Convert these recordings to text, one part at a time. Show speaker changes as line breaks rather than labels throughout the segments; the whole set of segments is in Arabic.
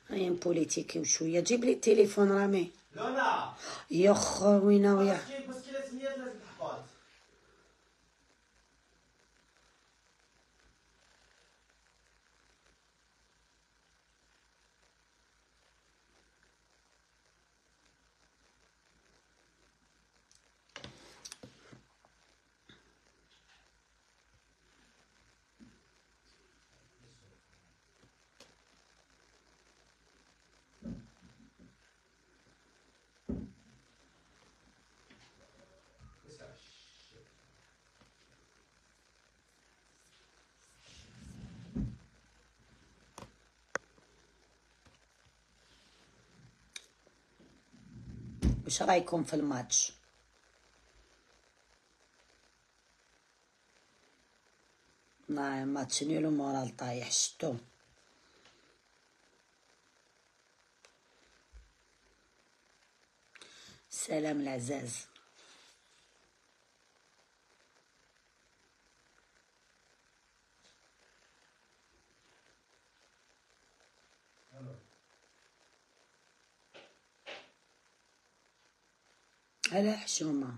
هيا بوليتيكي وشويه. جيب لي التليفون رامي.
لا
يا خوينا ويا
المشكلة سميات لازم تحفظ.
واش رايكم في الماتش؟ ماتش نيل ومورال طايح شتو. سلام العزاز. على حشومه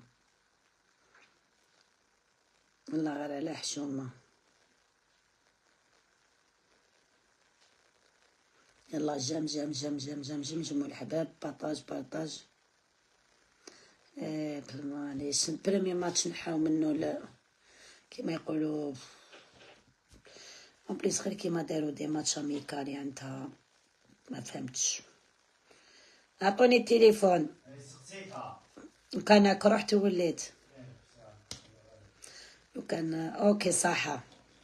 والله، غير على حشومه. يلا جم جم جم جم جم جم جم الحباب. بارطاج بارطاج. معليش البريمي ماتش نحاو منو لا كيما يقولوا اون بليس، غير كيما داروا دي ماتش اميكال يعني انت ما فهمتش. عطوني التليفون. وكان رحت ووليت. وكان اوكي صح.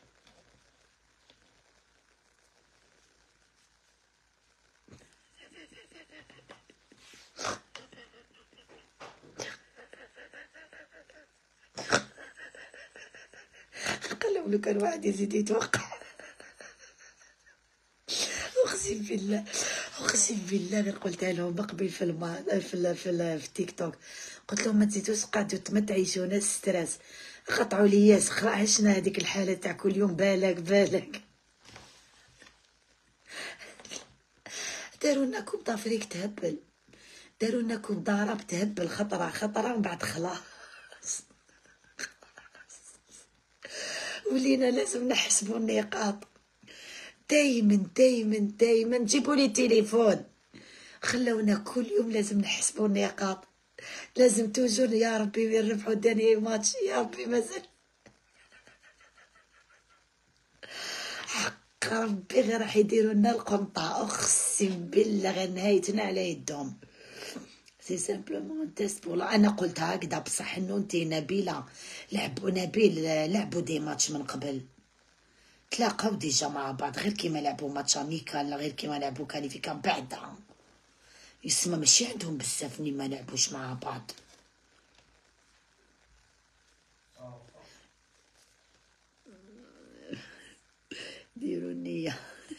قالوا لو كان واحد يزيد يتوقع. اقسم بالله اقسم بالله غير قلتها لهم بقبل في التيك توك. قلت لهم ما تزيدوش قعدوا ما تعيشونا ستريس. قطعوا لي ياس عشنا هذيك الحاله تاع كل يوم بالك بالك. داروا لنا كوب دافريك تهبل. داروا لنا كوب ضرب تهبل خطره خطره ومن بعد خلاص. ولينا لازم نحسبوا النقاط. دايما دايما دايما جيبوا لي التليفون. خلونا كل يوم لازم نحسبوا النقاط. لازم توجور يا ربي يربحوا داني ماتش يا ربي مازال. حق ربي غير راح يديروا لنا القنطة. اقسم بالله غير نهايتنا على يدهم. سي سامبلومون تيست بولا. انا قلت هكذا بصح انه انتي نبيله لعبوا نبيل لعبوا دي ماتش من قبل. تلاقاو ديجا مع بعض غير كيما لعبوا ماتش اميكال غير كيما لعبوا كاليفيكان بعدا. يسمى ماشي عندهم بزاف اللي ما لعبوش مع بعض. ديروا النية.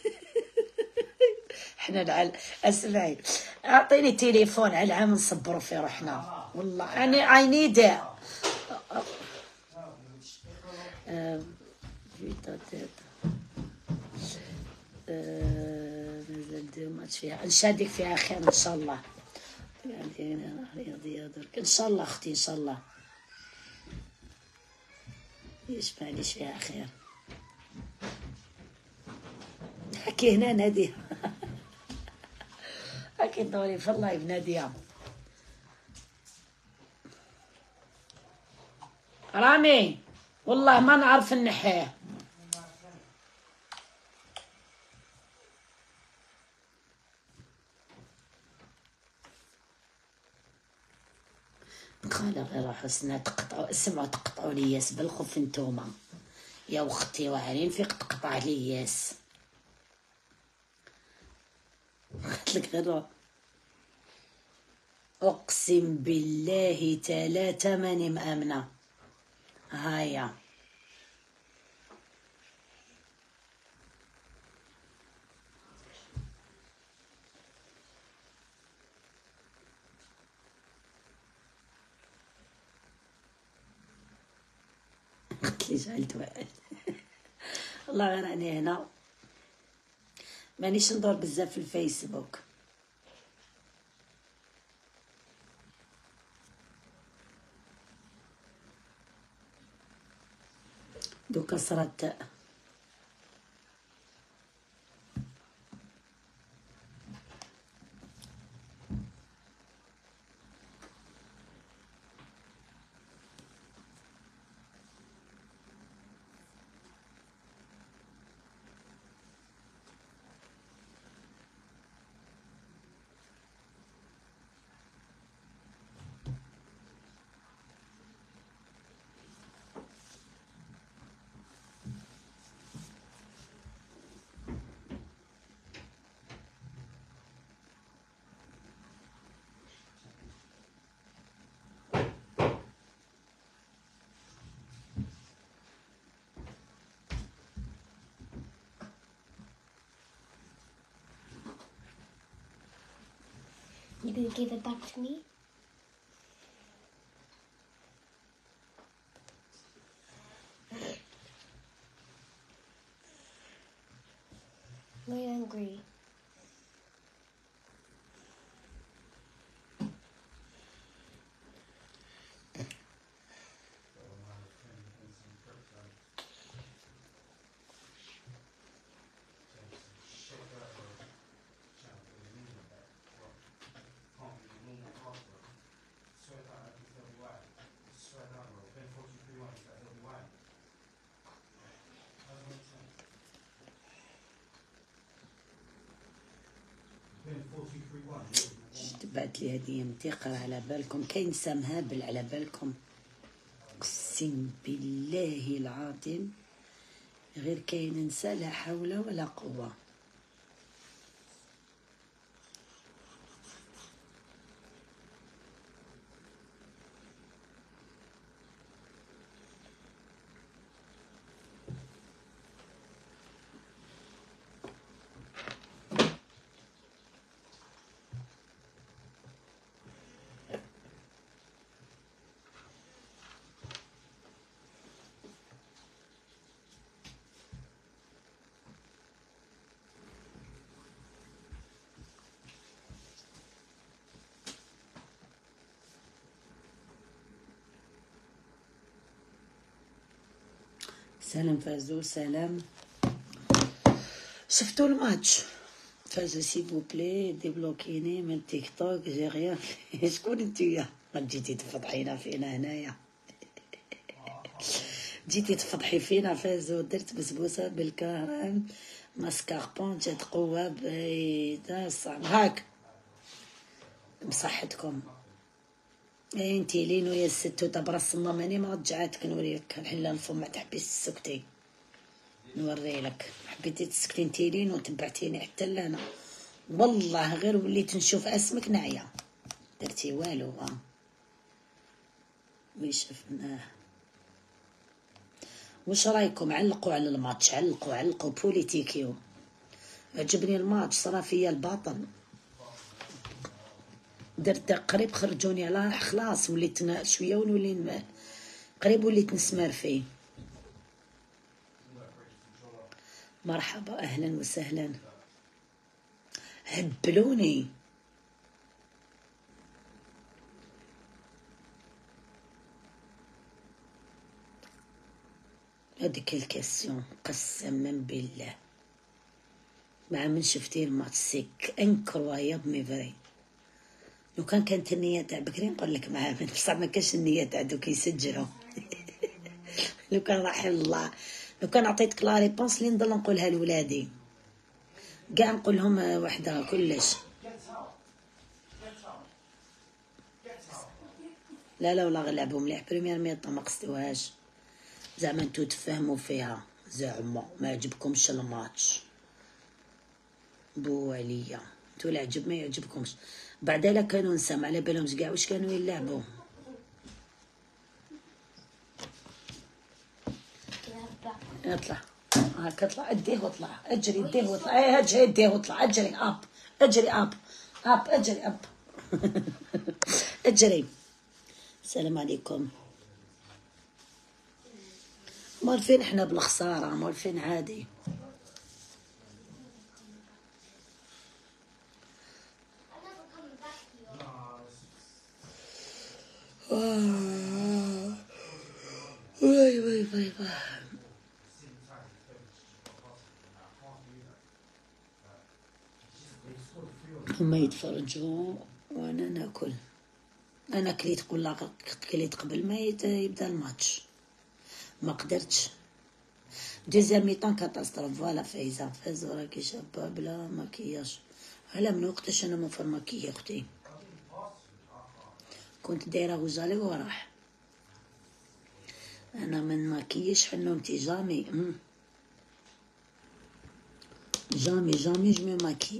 حنا العل اسمعي اعطيني تليفون على العام نصبروا في روحنا والله. انا اي نيد نزل دير ماتش فيها نشادك فيها خير ان شاء الله. رياضية درك ان شاء الله اختي ان شاء الله يشفع ليش فيها خير. حكي هنا نادية. حكي دوري في اللايف نادية. رامي والله ما نعرف نحيه. قال غير حسنا تقطعوا اسمعوا تقطعوا لي ياس بالخوف انتوما يا اختي واعرين فيك تقطع لي ياس. قلت لك غير اقسم بالله 3 ماني مامنه. هايا قلت لي جعلت واحد. والله غير راني هنا مانيش ندور بزاف في الفيسبوك. دوكا صرات
You gonna give it back to me? Are you angry?
تبعت لي هدية متيقرة على بالكم. كاين سام هابل على بالكم، اقسم بالله العظيم غير كاين نسى، لا حول ولا قوة. سلام فازو، سلام. شفتوا الماتش؟ فازو سيبو بلي ديبلوكيني من تيك توك جي غيان. شكون نتويا؟ جيتي تفضحينا فينا هنايا. جيتي تفضحي فينا. فازو درت بسبوسه بالكرم ماسكاربون جات قوه بيضا هاك بصحتكم. انتي لينو يا ستو تبرا الصمه ماني ما رجعاتك نوريك الحله الفم ما تحبيش تسكتي نوري لك. حبيتي تسكتي انتي لينو وتبعتيني حتى لانا والله غير وليت نشوف اسمك نعيا. درتي والو ويش شفناه. واش رايكم؟ علقوا على الماتش، علقوا بوليتيكيو. عجبني الماتش، صرا فيا الباطل. درت قريب خرجوني على خلاص وليت شويه ونولي قريب وليت نسمر فيه. مرحبا اهلا وسهلا. هبلوني. هذيك الكاسيون قسما بالله مع من شفتي الماتش سيك انكروياب ميفري. لو كانت النية تاع بكري نقول لك مع من، بصح ما كانش النية تاع دوك يسجلوا. لو كان رحم الله، لو كان عطيتك لا ريبونس اللي نضل نقولها لولادي كاع نقول لهم وحده كلش. لا ولا غنلعبوا مليح بريمير ميطا ما قصدوهاش زعما انتو تفهموا فيها. زعما ما عجبكمش الماتش بو عليا انتو لا عجب ما يعجبكمش. بعدا لا كانوا نسمع على بالهمش كاع واش كانوا يلعبوا. اطلع هاك اطلع اديه واطلع اجري اديه واطلع. اي اجري اديه واطلع اجري اب اجري اب اجري اب. اجري. السلام عليكم. مالفين احنا بالخساره، مالفين عادي. واي واي واي واي. هما يتفرجوا وانا ناكل. انا كليت قبل ما يبدا الماتش، ما قدرتش. دوزيام ميطون كاتاستروف. فوالا فايزه فازوا راكي شابه بلا مكياج. على من وقتاش انا مفرمكيه اختي، كنت دايره غزالي وراح. انا من ماكيش حنومتي جامي جامي جامي جمي ماكي.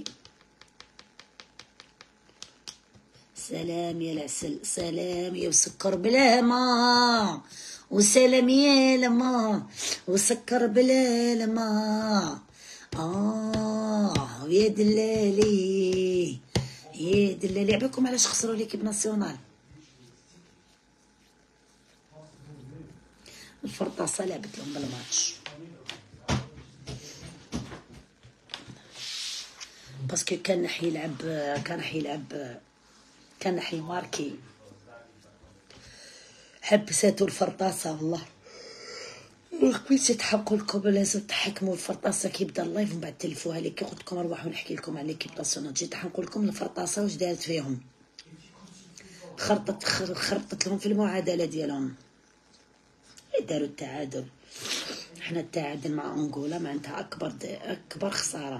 سلام يا العسل، سلام يا وسكر بلا ما، وسلام يا لما وسكر بلا لما. يا دلالي يا دلالي. عباكم علاش خسروا ليكيب ناسيونال؟ الفرطاسه لعبت لهم بالماتش باسكو كان حيماركي. حبساتو الفرطاسه والله. قبيت تحقوا لكم لازم تحكموا الفرطاسه كي يبدا اللايف ومن بعد تلفوها لي. كي قلت لكم ارواحوا نحكي لكم على ليكيب ناسيونال، جيت نحكوا لكم الفرطاسه واش دارت فيهم. خرطت لهم في المعادله ديالهم. داروا التعادل. حنا التعادل مع انغولا معناتها اكبر خساره.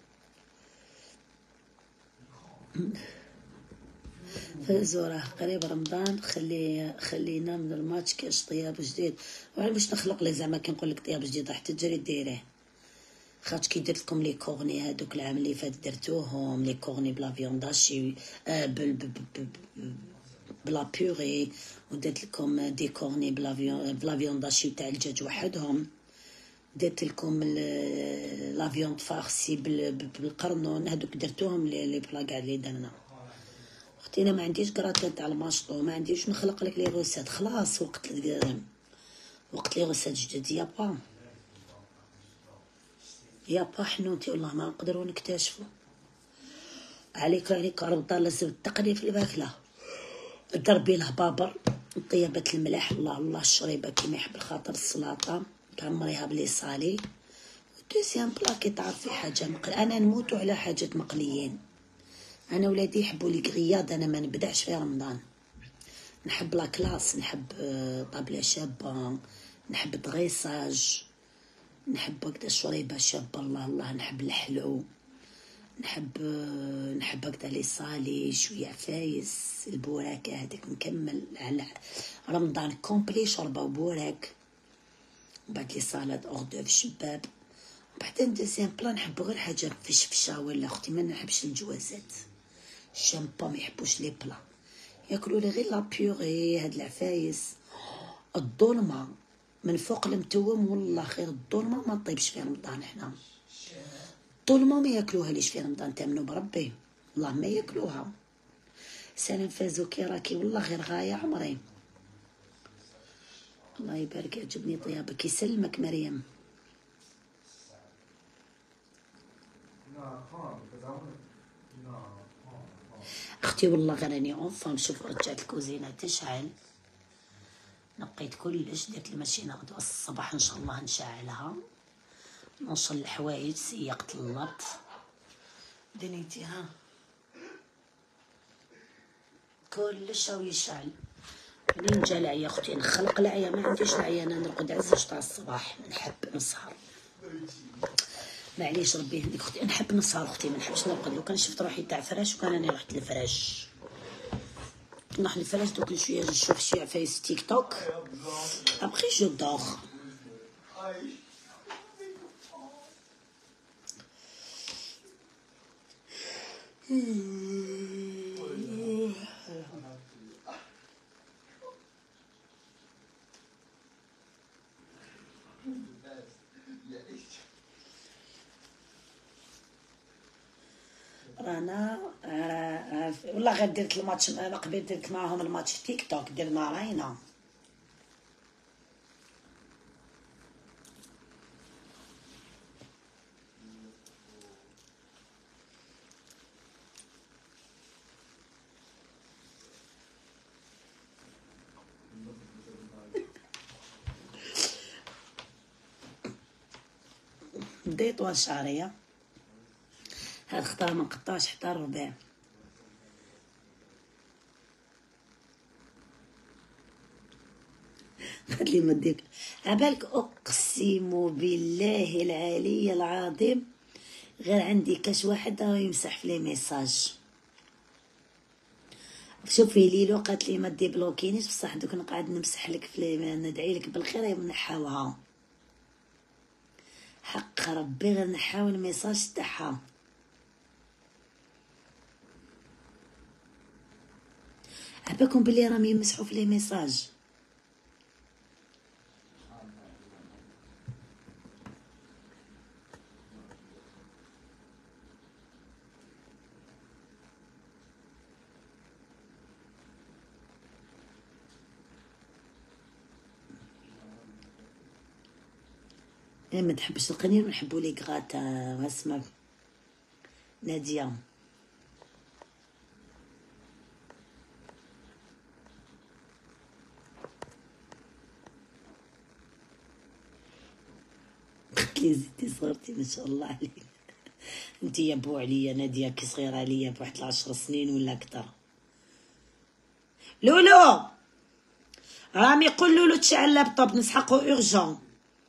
فازوا قريب رمضان، خلينا من الماتش كاش طياب جديد. وعلى باش نخلق لي زعما كي نقول لك طياب جديد راح تجري ديريه. خاطر كي درت لكم لي كورني هذوك العام اللي فات درتوهم لي كورني بلا فيونداشي بلا بيوري، ودرت لكم دي كورني بلا فيونداشي تاع الدجاج وحدهم. درت لكم لا فيوند فارسي بالقرنون. هذوك درتوهم لي بلا كاع اللي درنا. اختي انا ما عنديش كراتان تاع الماشطو، ما عنديش نخلق لك لي روسات. خلاص وقت لي روسات جدد. يابا حنوتي والله ما نقدروا نكتشفوا. عليك ربطه لازم التقني في الماكله. ضربي له بابر، طيبة الملح، الله الشريبه كيما يحب الخاطر. السلطه تعمريها بلي صالي. دوزيام بلا كي تعرفي حاجه انا نموت على حاجات مقليين. انا ولادي يحبوا لي غياد، انا ما نبدعش في رمضان. نحب لا كلاس، نحب طابله شابه، نحب دغيساج، نحب هكذا شريبه شابه. الله نحب الحلو، نحب هكذا لي صالي شويه عفايس. البوراك هذاك نكمل على رمضان كومبلي شربه وبوراك. وبعد لي صالاد اوردوف شباب. وبعدين دوزيام بلا نحب غير حاجه فشفشه ولا اختي. ما نحبش الجوازات. الشامبا ما يحبوش لي بلا، ياكلوا لي غير لا بيوري. هاد العفايس الظلمه من فوق المتوم. والله خير الظلمه ما طيبش في رمضان. حنا الظلمه ما ياكلوها ليش في رمضان. تامنوا بربي والله ما ياكلوها. سلام فازوكي راكي والله غير غايه عمري. الله يبارك يعجبني طيابك. يسلمك مريم. اختي والله غير راني اونفا نشوف رجعت الكوزينه تشعل. نقيت كلش، درت الماشينه غدوه الصباح ان شاء الله نشعلها. نوصل الحوايج، سيقت اللط دنيتي كلش راهو يشعل. منين جا العيا اختي نخلق العيا؟ ما عنديش العيا. انا نرقد عزاش تاع الصباح، نحب نسهر. معليش ربي يهديك اختي، نحب نسهر اختي، ما نحبش نرقد. لو كان شفت روحي تاع فراش وكان انا رحت للفراش. نروح للفراش دوك شويه نشوف شي عفايس تيك توك. ابخي جو دور. رانا والله غير درت الماتش قبل. درت معاهم الماتش تيك توك درنا راينا. بدي طوال شعرية. هاد خطرة ما نقطعش حتى الربيع. قالت لي ما ديك عبالك اقسم بالله العلي العظيم غير عندي كاش واحد راه يمسح في لي ميساج. شوفي ليلو قالت لي ما دي بلوكينيش بصح دوك نقعد نمسح لك في ندعي لك بالخير يا منحاوها حق ربي غير نحاول الميساج تاعها. عباكم بلي راهم يمسحوا في لي ميساج. ما تحبش القنير ونحبوا لي غاتا اسمها ناديه. قلت لي زيدي صغرتي ما شاء الله عليك. انت يا بو عليا ناديه كي صغيره عليا بواحد 10 سنين ولا اكثر. لولو رامي قول لولو تشعل لابطوب نسحقو اورجون.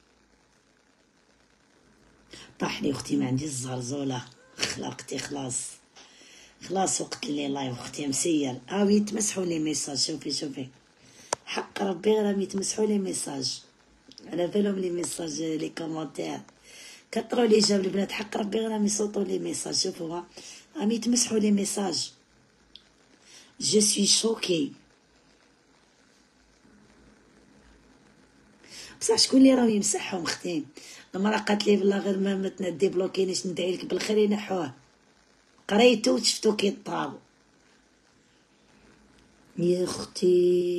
طاحني اختي ما عندي الزرزوله خلقتي خلاص وقت لي لايف اختي مسير. يتمسحوا لي ميساج. شوفي حق ربي راهم يتمسحوا لي ميساج على بالهم لي ميساج لي كومونتير كثروا لي جاب البنات حق ربي راهم يصوتوا لي ميساج. شوفوا راهم يتمسحوا لي ميساج. جو سوي شوكي بصح شكون اللي راه يمسحهم اختي؟ المراه قالت لي بالله غير ما تندي بلوكينيش ندعي لك بالخير ينحوه. قريتو وشفتو كي طاب يا اختي.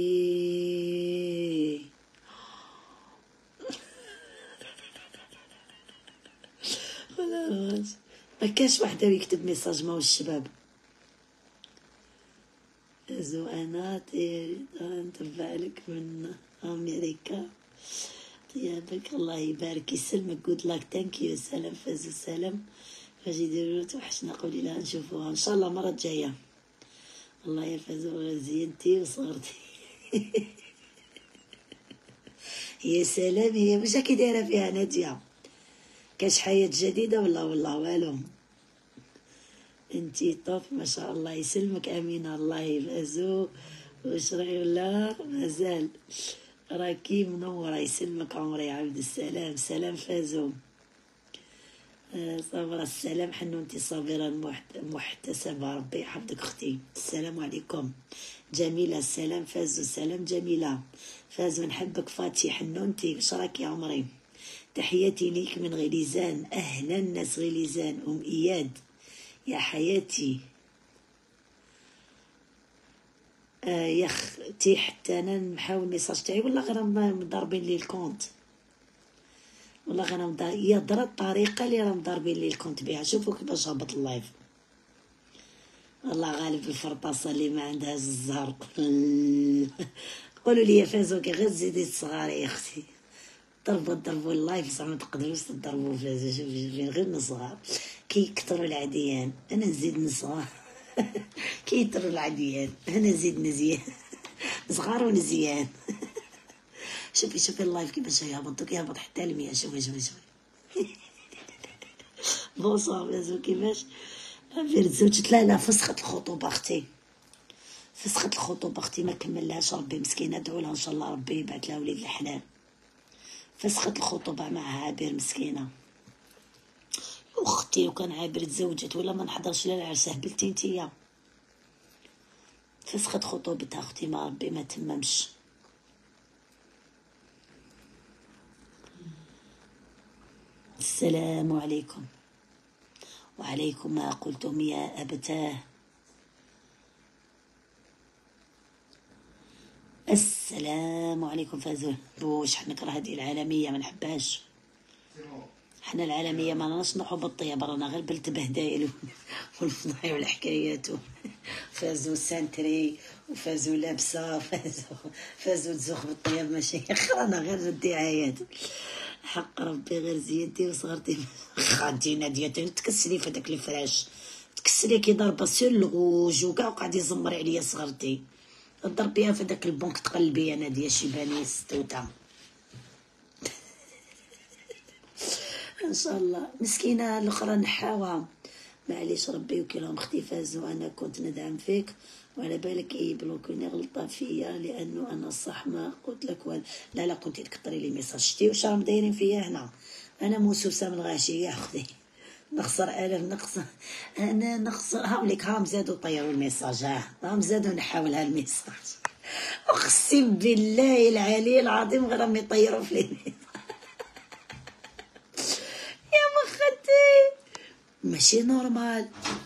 ما كاش وحده يكتب ميساج ماهوش الشباب. ازو انا نتبع لك من امريكا طيابك الله يبارك يسلمك جود لاك ثانك يو. سلام فازو سلام فاش يديروا توحشنا قولي لها نشوفوها ان شاء الله المره الجايه. الله يا فازو زينتي وصغرتي. يا سلام هي واش راكي دايره فيها ناديه؟ كاش حياه جديده ولا والو؟ انتي طوف ما شاء الله يسلمك امينه الله يفازو وشرعي ولا مازال راكي منوره يسلمك عمري يا عبد السلام. سلام فازو صابره السلام حنونتي صابره محتسبه ربي يحفظك اختي. السلام عليكم جميله. السلام فازو سلام جميله فازو نحبك فاتي حنونتي واش راك يا عمري؟ تحياتي ليك من غليزان. اهلا ناس غليزان. اياد يا حياتي يا اختي حتى انا نحاول الميساج تاعي والله غير مضاربين لي الكونت والله غير يا درا الطريقه اللي راهم ضاربين لي الكونت بها. شوفوا كيفاش هبط اللايف والله غالب الفرطاسه اللي ما عندهاش الزهر. قولوا لي يا فازوكي غير زيدي صغاري يا اختي ضربوا اللايف زعما تقدروش تضربوا فازو. شوفي غير نصغر كي يكثروا العديان انا نزيد نصغر. كي يكثروا العديان انا نزيد نزيان. صغار ونزيان. شوفي اللايف كيفاش يهبط حتى ل100. شوفي بونسوار فازو كيفاش فير زوجت. لا فسخت الخطوبه اختي فسخت الخطوبه اختي ما كملهاش. ربي مسكينه ادعوا لها ان شاء الله ربي يبعث لها وليد الحلال. فسخت الخطوبه مع عابر مسكينه اختي. وكان عابر تزوجت ولا ما نحضرش للعرس هبلتي نتيا. فسخت خطوبتها اختي ما ربي ما تممش. السلام عليكم. وعليكم ما قلتم يا أبتاه. السلام عليكم فازول بوش. حنا نكره هذه العالمية ما نحبهاش. حنا العالمية ما نصنحوا بالطيب رانا غير بلت بهدايل والفضايح والحكايات. فازو سانتري وفازو لابسة فازو تزوخ بالطيب ماشي رانا غير الدعايات. حق ربي غير زينتي وصغرتي خالتي نادية تكسلي في هداك الفراش، تكسلي كي ضربه سير الغوج وكاع وقعد يزمر عليا صغرتي، ضربيها في هداك البنك تقلبي نادية شيباني ستوته. ان شاء الله مسكينه الاخرى نحاوها معليش ربي وكيلهم اختي فازو، انا كنت ندعم فيك وعلى بالك يبلوكوني غلطه فيا لانه انا الصح ما قلت لك لا قلت لك كثري لي ميساج. شتي واش راهم دايرين فيا هنا؟ انا موسوسه من الغاشيه يا اختي، نخسر الف نخسر، انا نخسر هاوليك هاهم زادوا طيروا الميساج، هاهم زادوا نحاولها الميساج، اقسم بالله العلي العظيم غير راهم يطيروا في الميساج. يا مختي ماشي نورمال.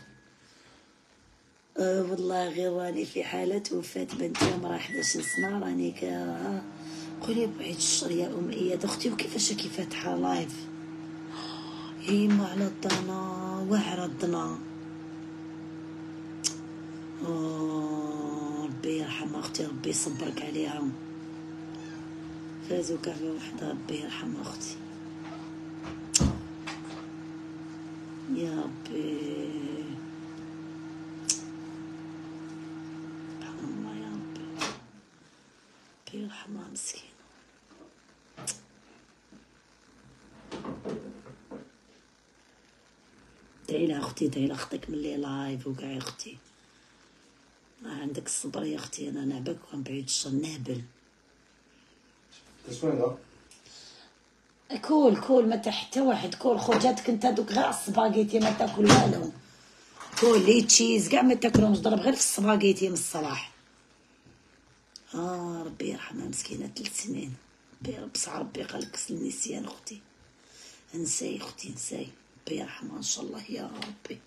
والله غير راني في حالة وفاة بنتي عمرها 11 سنة، راني قولي بعيد الشر يا أم إياد أختي، وكيفاش كي فاتحة لايف هيما على الضنا واعرة الضنا. ربي يرحمها أختي، ربي يصبرك عليها، فازو كعبة وحدة، ربي يرحمها أختي يا ربي، سبحان الله يا ربي، ربي يرحمها مسكينة. دعي لها اختي، دعي لها اختك ملي لايف وكاع يا اختي، عندك الصبر يا اختي، انا نعبك وغنبعد الشر نهبل.
تسوينا
كول ما حتى واحد، كول خوجاتك انت دوك غير السباغيتي ما تاكل والو، كول لي تشيز كاع ما تاكلهمش، ضرب غير في السباغيتي من الصلاح. ربي يرحمها مسكينه 3 سنين، بصح ربي قالك النسيان اختي، انساي اختي انساي، ربي يرحمها ان شاء الله يا ربي،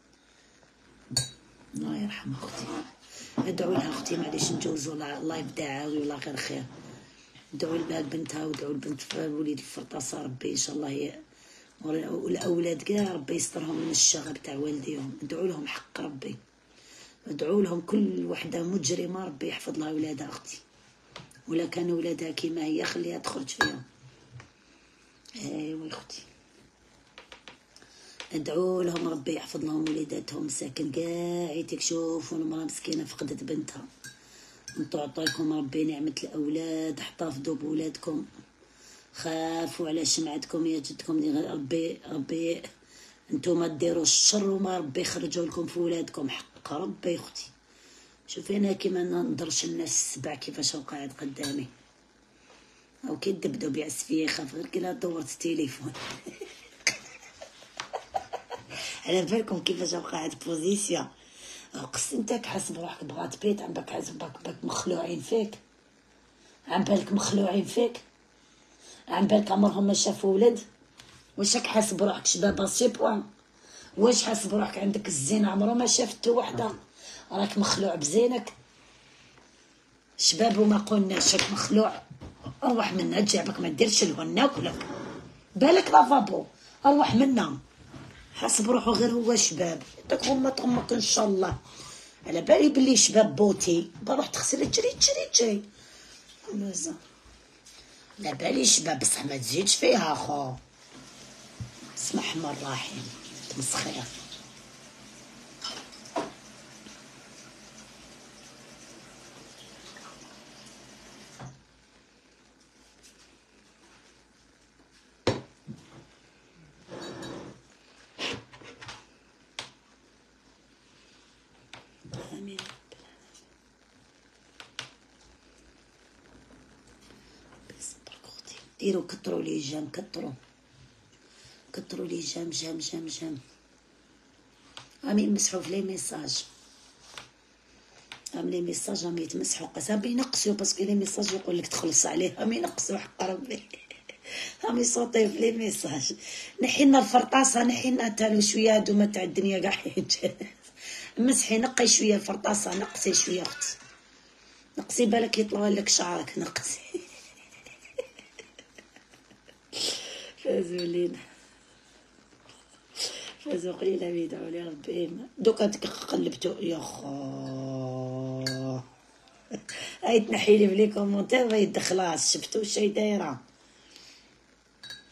الله يرحمها اختي. ادعوا لها اختي معليش نجوزوا لايف دعاوي ولا غير خير، ادعوا لها بنتها ودعوا لبنت وليد الفرطاسه، ربي ان شاء الله والاولاد كاع ربي يسترهم من الشغب تاع والديهم، ادعوا لهم حق ربي، ادعوا لهم كل وحده مجرمه ربي يحفظ لها ولادها اختي، ولا كانوا ولادها كيما هي خليها تخرج فيهم. ايوا اختي ادعوا لهم ربي يحفظ لهم وليداتهم مساكن كاع يتكشوفوا، المراه مسكينه فقدت بنتها، انتو عطاكم ربي نعمه الاولاد، احتفظوا بولادكم، خافوا على شمعتكم يا جدكم، ربي انتو ما ديروا الشر وما ربي يخرجوا لكم في ولادكم حق ربي اختي. شوفي انا كيما نضرش الناس السبع كيفاش قاعد قدامي، او كي دبدو بيعس فيا يخاف غير كي دورت التليفون. على بالكم كيفاش قاعد بوزيسيون، قسمتك حسب روحك بغات بيت، عم بالك حسب بالك مخلوعين فيك، عم بالك مخلوعين فيك، عم بالك عمرهم ما شافوا ولد، واش راك حاسب روحك شبابه سي بوان، واش حاسب روحك عندك الزين عمره ما شافتو وحده، راك مخلوع بزينك، شباب وما قلناش راك مخلوع، اروح منا تجعبك ما ديرش لهن ناكلك، بالك لافابو اروح منا، حاسب روحو غير هو شباب، داك هما تغمق ان شاء الله، على بالي بلي شباب بوتي بروح تغسلي تجري على بالي شباب، بصح ما تزيدش فيها خو، بسم الله الرحمن الرحيم تمسخير. امين ديروا كتروا لي جام، كتروا لي جام امين مسحوا في لي ميساج، لي ميساج راهم يتمسحوا قسم ينقصوا، باسكو لي ميساج يقول لك تخلص عليه، راهم ينقصوا حق ربي. راهم يصوتوا في لي ميساج، نحينا الفرطاسه، نحينا تالو شويه هادوما تاع الدنيا كاع مسحي نقي شويه الفرطاسه، نقصي شويه اختي، نقصي بالك يطلع لك شعرك، نقصي. فازوا لينا، فازوا قليله بيدعوا لي ربي، دوكا قلبتو يا خو، هاي تنحي لي بلي كومونتير ما يدخلاش، شفتو واش دايره،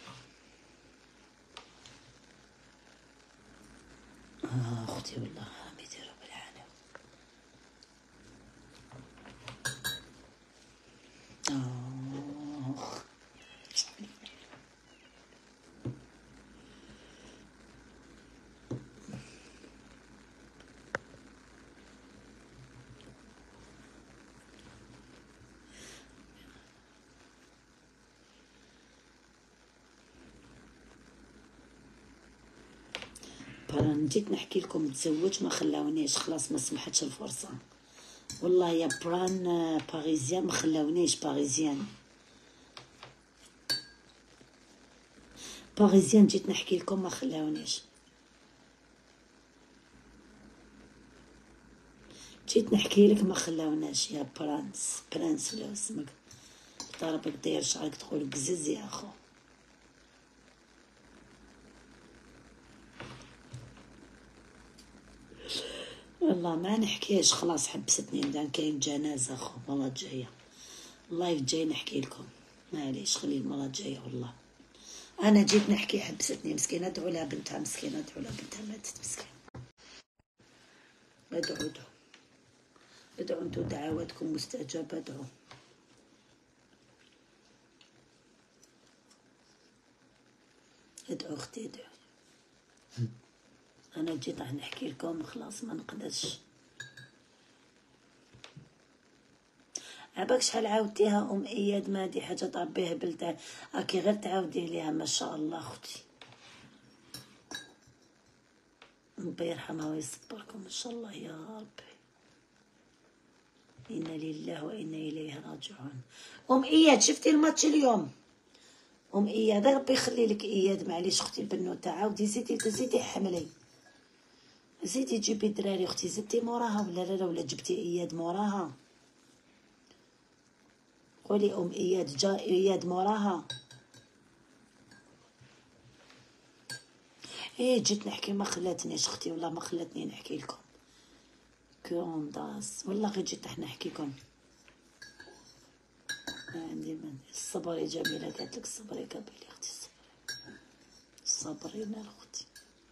بران جيت نحكي لكم تزوج ما خلاونيش، خلاص ما سمحتش الفرصة والله يا بران. باريزيان ما خلاونيش، باريزيان جيت نحكي لكم ما خلاونيش، جيت نحكي لك ما خلاوناش يا برانس ولا اسمك ضربك داير شعرك تقول قزز يا اخو. والله ما نحكيش، خلاص حبستني مدام كاين جنازة اخو المرة الجاية، اللايف جاي نحكي لكم معليش، خلي المرة الجاية. والله انا جيت نحكي حبستني مسكينة، ادعو لها بنتها مسكينة، ادعو لها بنتها ماتت مسكينة. ادعوا انتو دعواتكم مستجابة، ادعوا. اختي ادعوا. انا جيت راح نحكي لكم خلاص ما نقدرش. عباك شحال عاودتيها اياد مادي حاجه تربيها بلدان، راكي غير تعاودي ليها ما شاء الله اختي، ربي يرحمها ويصبركم ان شاء الله يا ربي. انا لله وانا اليه راجعون. اياد شفتي الماتش اليوم؟ اياد ربي يخلي لك اياد، معليش اختي البنوته، عاودي زيدي حملي، زيدي جيبي دراري اختي، زدتي موراها ولا جبتي اياد موراها؟ قولي اياد جا اياد موراها. ايه جيت نحكي ما خلاتنيش اختي، والله ما خلاتني نحكي لكم كونداس، والله غير جيت احنا نحكيكم. عندي من الصبر يا جميلة، قالت لك الصبر يا قبيلي اختي، الصبر يا اختي.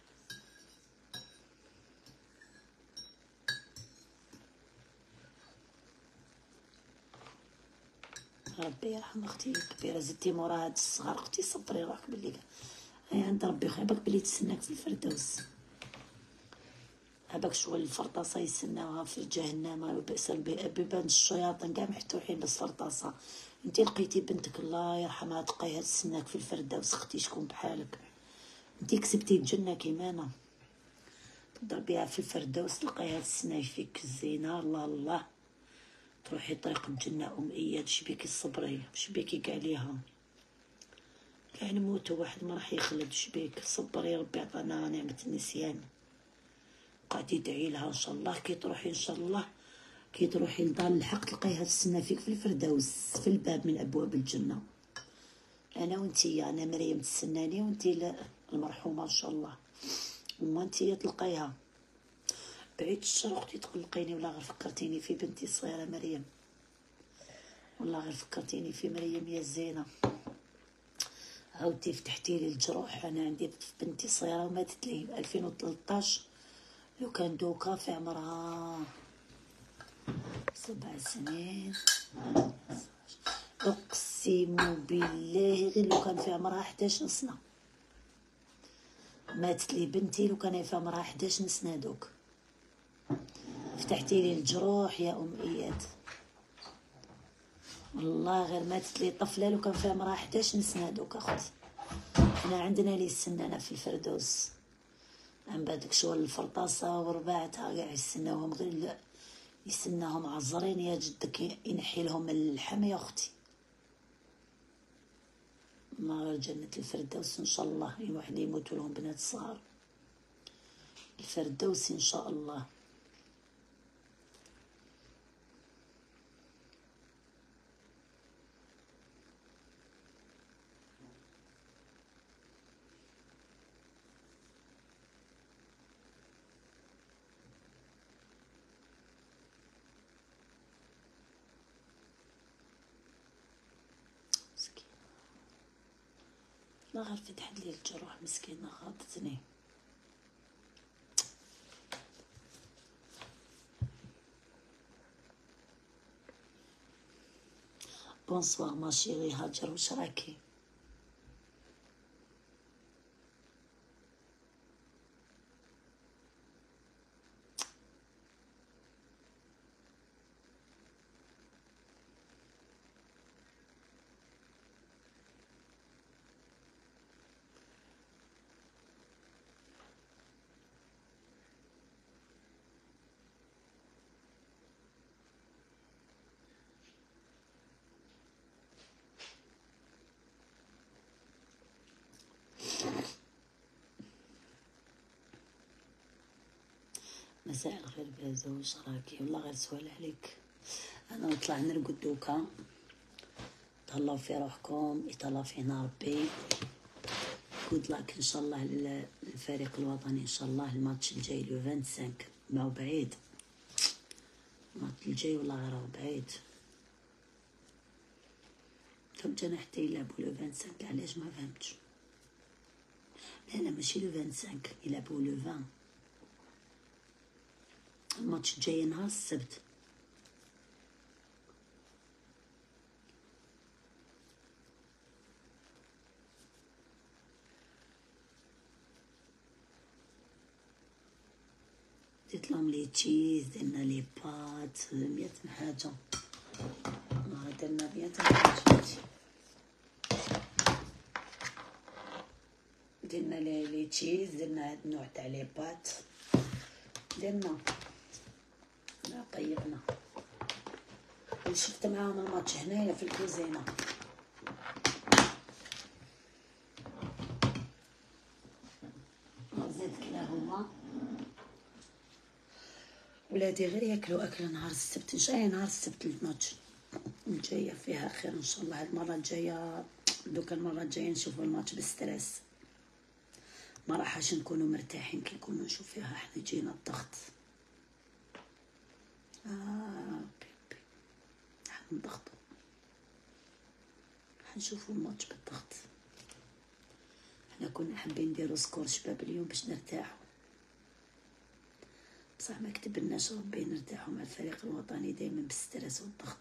ربي يرحم اختي الكبيرة، زدتي مورا هاد الصغار اختي، صبري روحك بلي هاي عند ربي خيبك بلي تسناك في الفردوس، هباك شغل الفرطاسة يسناوها في جهنم وبئس بيبان الشياطين كاع مفتوحين بالفرطاسة. انتي لقيتي بنتك الله يرحمها تلقايها تسناك في الفردوس اختي، شكون بحالك؟ انتي كسبتي الجنة كيمانا، تضربيها في الفردوس تلقايها تسناي فيك الزينة، الله الله تروحي طريق الجنة. اياد شبيكي صبري، شبيكي كاع ليها، كاع نموتو واحد ما راح يخلد، شبيك صبري، ربي عطانا نعمة النسيان. قاعدي ادعي لها ان شاء الله كي تروحي ان شاء الله، كي تروحي لدار الحق تلقايها تستنى فيك في الفردوس في الباب من ابواب الجنه. انا وانتي، انا مريم تستناني وانتي المرحومه ان شاء الله، وما انتي تلقايها. بعيد الشر اختي تقلقيني، ولا غير فكرتيني في بنتي الصغيره مريم، والله غير فكرتيني في مريم يا زينه، عاودتي فتحتي لي الجروح. انا عندي بنتي صغيره وماتت لي 2013، لو كان دوكا في عمرها 7 سنين، اقسم بالله غير لو كان في عمرها 11 سنه ماتت لي بنتي، لو كان في عمرها 11 سنه دوك. فتحتي لي الجروح يا اياد، والله غير ماتت لي طفله لو كان في عمرها 11 سنه دوك اختي. احنا عندنا لي السنانه في الفردوس، عن بعدك شغل الفرطاسه ورباعتها كاع يسناوهم، غير يسناهم عزرين يا جدك ينحي لهم اللحم يا اختي. ما جنة الفردوس ان شاء الله، واحد يموتوا لهم بنات صغار، الفردوس ان شاء الله. لا غير فتحت لي الجروح مسكينه، غاضتني. بونسوار ما شيري هاجر، واش راكي؟ مساء الخير بازو، واش راكي؟ والله غير سؤال عليك. انا نطلع نرقد دوكا، تهلاو في روحكم، يتهلا فينا ربي. جود لاك ان شاء الله للفريق الوطني، ان شاء الله الماتش الجاي لو 25 ماهو بعيد، الماتش الجاي والله غير بعيد. طب جانا حتى يلعبوا لو 25، علاش ما فهمتش؟ لا ماشي لو 25، يلعبوا لو 20. الماتش الجاي نهار السبت. درت لهم لي تشيز، درنا لي بات، 100 حاجه، درنا 100 حاجه. درنا لي تشيز، درنا هاد النوع تاع لي بات، درنا طيبنا. شفت معاهم الماتش هنايا في الكوزينه. زاد كلا هما ولادي غير ياكلوا اكل نهار السبت، ان شاء الله نهار السبت الماتش الجايه فيها خير ان شاء الله. المره الجايه دوكا المره الجايه نشوفوا الماتش بالستريس، ما راحش نكونوا مرتاحين كي نكونوا نشوف فيها احنا يجينا الضغط. بيبي حنضغطوا، حنشوفوا الماتش بالضغط. احنا كنا حابين نديرو سكور شباب اليوم باش نرتاحوا، بصح ما كتبلناش ربي نرتاحوا مع الفريق الوطني دايما بالستريس والضغط.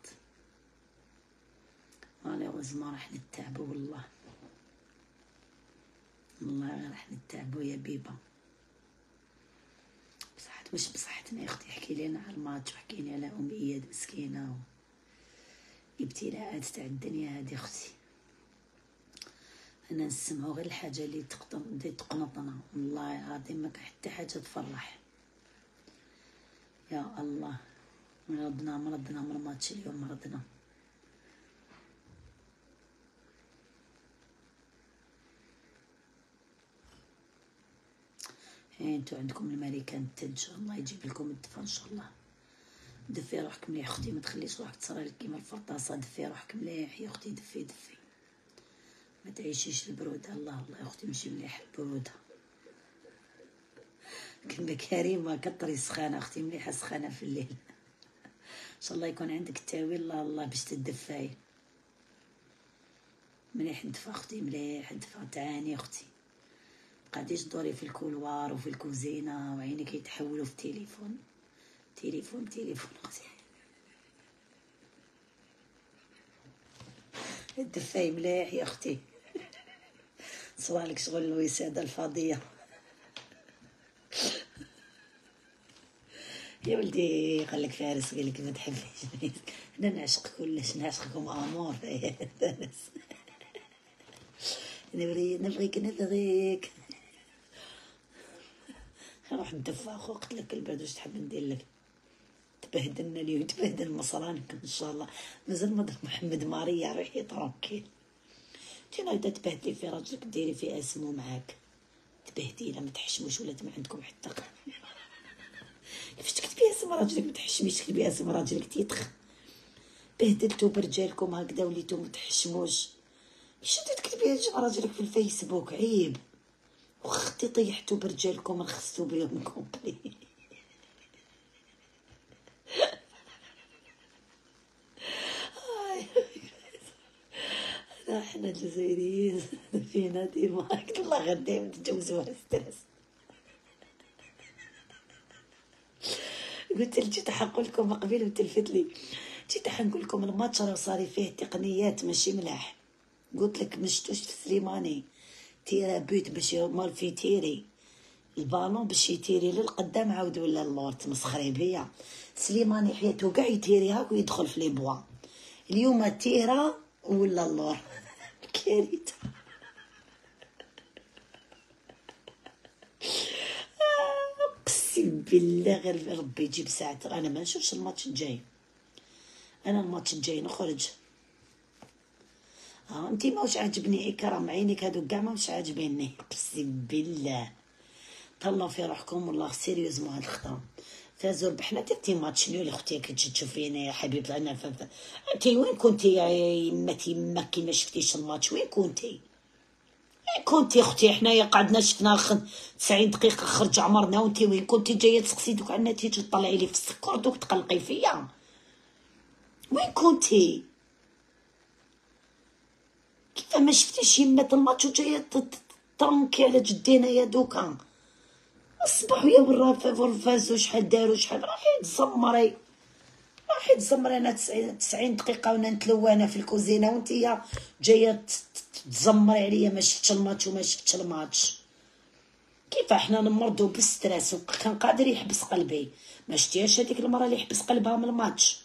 مالوغوزمون راح نتعبوا والله غير راح نتعبوا يا بيبا. بصحت مش بصحتنا يا اختي، احكي لنا على الماتش وحكيني على ام اياد مسكينه ابتلاءات تاع الدنيا هذه اختي. انا نسمعوا غير الحاجه اللي تقنطنا، والله العظيم ما كان حتى حاجه تفرح. يا الله مرضنا من الماتش اليوم، مرضنا. انتو عندكم الماريكان الثلج، الله يجيب لكم الدفا ان شاء الله. دفي روحك مليح اختي، ما تخليش روحك تصرى لك كيما الفرطاسه. دفي روحك مليح يا اختي، دفي ما تعيشيش البروده. الله يا اختي ماشي مليح البروده. كلمه كريمه كطري سخانه اختي، مليحه سخانه في الليل. ان شاء الله يكون عندك التاويل الله باش تدفاي مليح. ندفى اختي مليح، ندفى تعاني اختي. قاعديش دوري في الكولوار وفي الكوزينه وعينيك يتحولوا في التليفون. تليفون اختي. الدفاي مليح يا اختي، صوالك شغل الوساده الفاضيه. يا ولدي قال لك فارس قال لك ما تحبيش. انا نعشق كلش، نعشقكم امور. نبغيك نروح ندفى اخو. قلت لك البرد واش تحب ندير لك؟ تبهدلنا اليوم، تبهدل مصرانك ان شاء الله. مازال مضر محمد ماريا روحي طرونكيل. انتي نايضه تبهدلي في راجلك، ديري في اسمو معاك تبهديله، ما تحشموش ولات ما عندكم حتى كيفاش تكتبي اسم راجلك ما تحشميش، تكتبي اسم راجلك تيتخ. بهدلتو برجالكم هكذا وليتو ما تحشموش. اش انت تكتبي اسم راجلك في الفيسبوك؟ عيب. وختي طيحتو برجالكم رخصتو بهم كومبلي. احنا الجزائريين فينا ديما هكذا، الله غير دايما تجوزوها ستريس. قلت لك جيت حنقول لكم قبيل وتلفت لي، جيت حنقول لكم الماتش راه صاري فيه تقنيات ماشي ملاح. قلت لك مشتوش في سليماني تيرا بيت باش مال في تيري البالون باش يتيري للقدام عاود ولا اللور. تمسخري بيا سليماني حياته كاع يتيريها ويدخل في لي بوا. اليوم تيرا ولا اللور. كارثه. اقسم بالله غير ربي يجيب ساعه. انا ما نشوفش الماتش الجاي، انا الماتش الجاي نخرج. انتي ما واش عاجبني اكرام، عينيك هادو كاع ما واش عاجبيني. اقسم بالله تهلاو في روحكم والله سيريوزمون. هاد الخطره فازوا ربحنا. درتي ماتش شنو اللي اختي كنتي تشوفيني يا حبيبتي؟ انا انتي وين كنتي يا يما كي ما شفتيش الماتش؟ وين كنتي؟ كنتي اختي؟ حنايا قعدنا شفنا 90 دقيقه خرج عمرنا، وانتي وين كنتي؟ جايه تسقسي دوك على النتيجه تطلعي لي في السكر دوك تقلقي فيا. وين كنتي؟ كيف ما شفتيش يمات الماتش وجايه ترنكي على جدينا يا دوكا؟ الصباح ويا والرفاز شحال داروا شحال راحي تزمري انا 90 دقيقه وانا نتلوانه في الكوزينه وانتيا جايه تزمري عليا ما شفتش الماتش وما شفتش الماتش. كيف احنا نمرضوا بالستريس وكان قادر يحبس قلبي؟ ما شتيهاش هذيك المره اللي يحبس قلبها من الماتش؟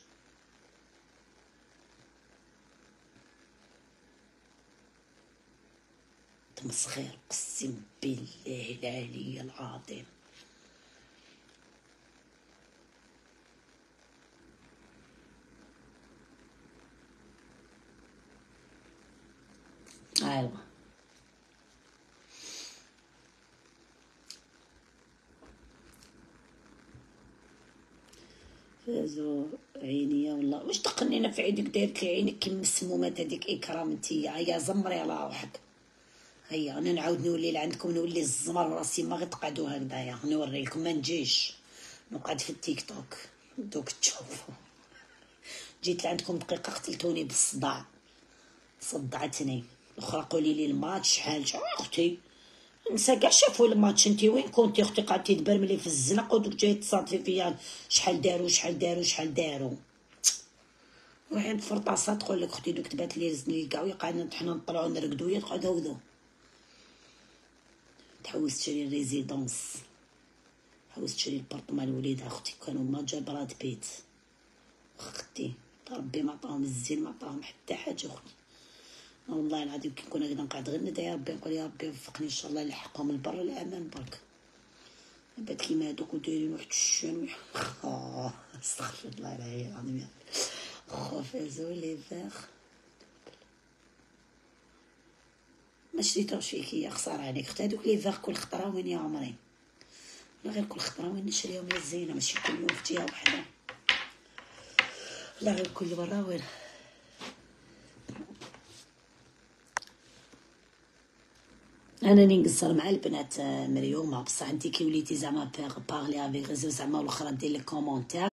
تمسخير قسم بالله العلي العظيم. ايوا فازوا عينيا والله. واش تقنينا في عيدك دايرت لي عينك كيما السمومات هذيك؟ اكرام انتيا هيا زمري على روحك. هيا انا نعاود نولي لعندكم نولي الزمر راسي ما غتقعدوا هكذايا. نوريلكم ما نجيش نقعد في التيك توك دوك تشوفوا. جيت لعندكم دقيقه قتلتوني بالصداع، صدعتني. الاخرى قولي لي الماتش شحال اختي نسى كاع شافوا الماتش. انتي وين كنتي اختي؟ قعدتي تبرملي في الزنق ودوك جاي تصادفي فيا شحال داروا. روحي عند فرطاسه تقول لك اختي دوك تبات لي زني كاع وقعدنا حنا نطلعوا نرقدوا ويا تقعد هودو. تحوس تشري ريزيدونس، حوس تشري البارطمان لوليدها اختي كانوا ما جا براد بيت. اختي ربي ما عطاهم الزين ما عطاهم حتى حاجه اختي والله العظيم. كي نكون هكذا نقعد غير ندعي ربي نقول يا ربي وفقني ان شاء الله يلحقهم البر الامان برك. بات كيما هادوك ودايرين واحد الشان استغفر الله العلي العظيم يا ربي. فازوا لي فاخ ما شريتوش فيك يا خساره عليك اختي. هادوك لي فاخ كل خطره وين يا عمري؟ لا غير كل خطره وين نشريهم يا زينه، ماشي كل يوم في جهه وحده. لا غير كل مره وين. انا نقصر مع البنات مريومه بصح انتي كي وليتي زعما باغلي افيك غيزو زعما والاخرى دير لي كومونتير